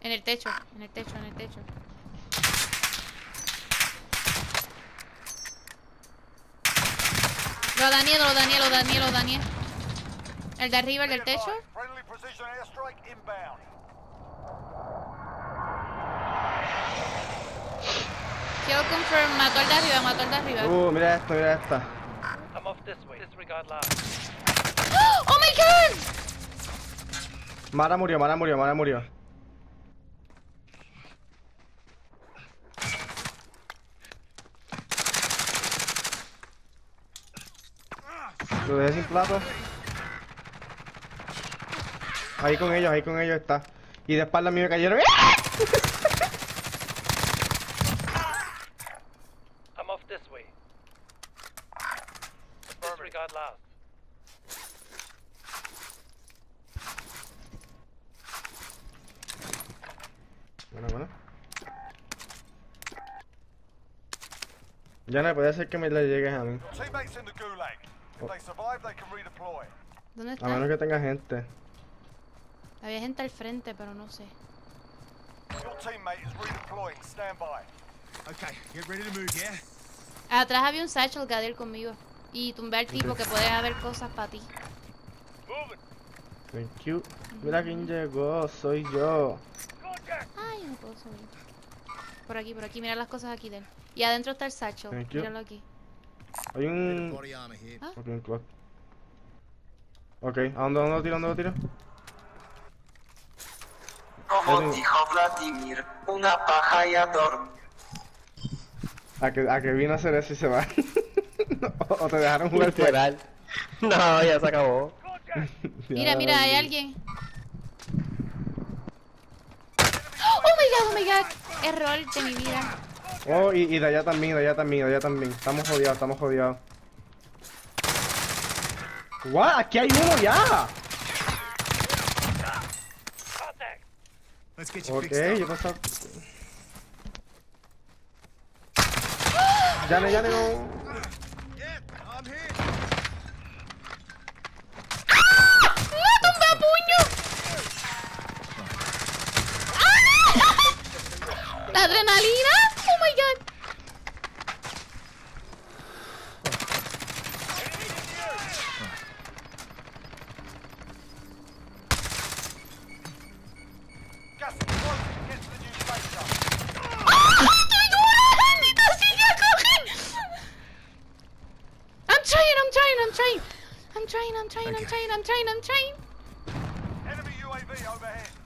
En el techo, en el techo, en el techo. Lo dañé, lo dañé, lo dañé, lo dañé. El de arriba, el del techo. Quiero confirm, mató al de arriba, mató al de arriba. Mira esto, mira esta. ¡Oh my god! Mara murió, Mara murió, Mara murió. Lo dejé sin plato. Ahí con ellos está. Y de espalda a mí me cayeron. I'm off this way. Disregard last. Bueno. Ya no puede ser que me le llegues a mí. ¿Dónde A está? menos que tenga gente. Había gente al frente, pero no sé. Atrás había un satchel Gadel conmigo. Y tumbé al tipo que puede haber cosas para ti. Thank you. Mira quién llegó, soy yo. Ay, no puedo subir. Por aquí, mira las cosas aquí de él. Y adentro está el satchel. Thank you. Míralo aquí. Hay un... ¿Ah? Ok, un clock. Ok, ¿a dónde lo tiro? ¿A dónde lo tiro? Como dijo Vladimir, una paja y a dormir. A que vino a hacer eso y se va. o te dejaron jugar Literal. No, ya se acabó. Mira, mira, hay alguien. Oh my god. Error de mi vida. Oh, y de allá también, de allá también, de allá también. Estamos jodidos, estamos jodidos. ¡Guau! ¡Aquí hay uno ya! Ok, yo pensaba... Ya no. ¡No, tumba puño! ¡La adrenalina! ¡Oh my god! I'm trying. Enemy UAV overhead.